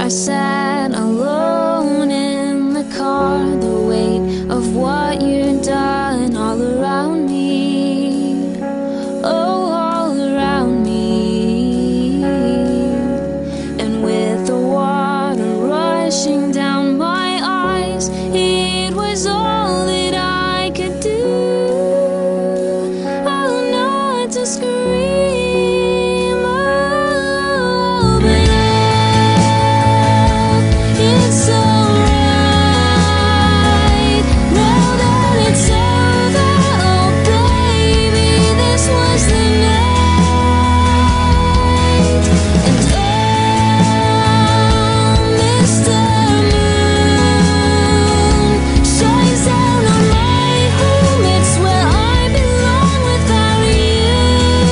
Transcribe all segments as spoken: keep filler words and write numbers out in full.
I sat alone in the car, the weight of what you'd done all around me, oh, all around me. And with the water rushing down my eyes, it was all that I could do, oh, not to scream, oh, but it's so right now that it's over. Oh baby, this was the night. And oh, mister Moon shines down on my home. It's where I belong without you.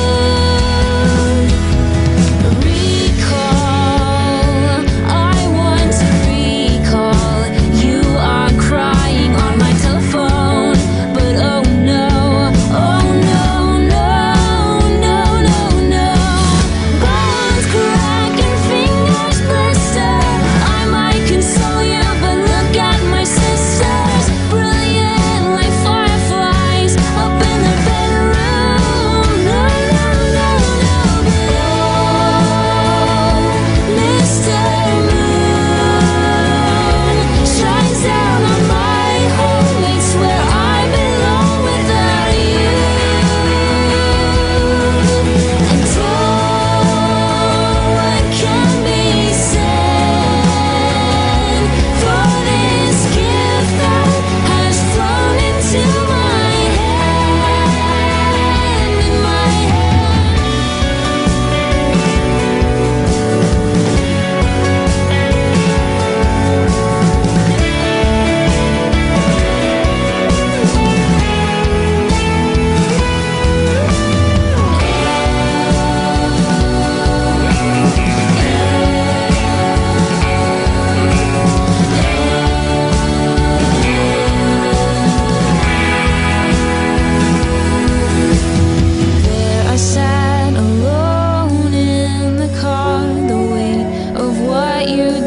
Recall, I want to recall. You are crying on my telephone, but oh no, oh no, no, no, no, no. Bones crack and fingers blister. I might console you, but look at my sisters, brilliant like fireflies up in the bedroom. No, no, no, no, but oh, mister Moon shines down on my home. It's where I belong without you. And oh, what can be said for this gift that has flown into my hand, in my There I sat alone in the car, the weight of what you